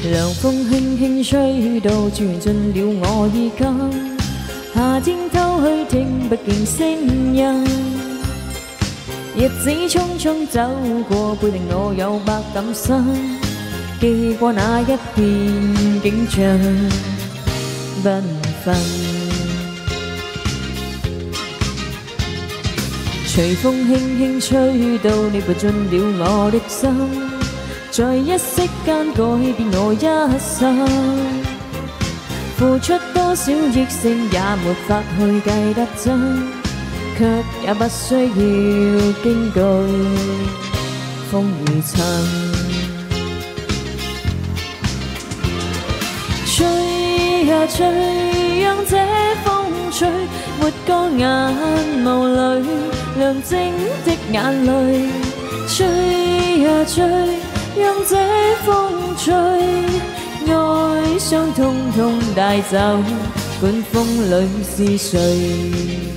涼風輕輕吹到，住進了我衣襟。夏天偷去聽不見聲音，日子匆匆走過，背定我有百感心，記過那一片景象繽紛。隨風輕輕吹到，你撥進了我的心，在一息間改變我一生。付出多少億星也沒法去計得真，卻也不需要驚懼風與塵。吹呀吹，讓這風吹，抹乾眼眸裏亮晶的眼淚。吹呀吹，讓這風吹，愛傷通通帶走，管風裏是誰。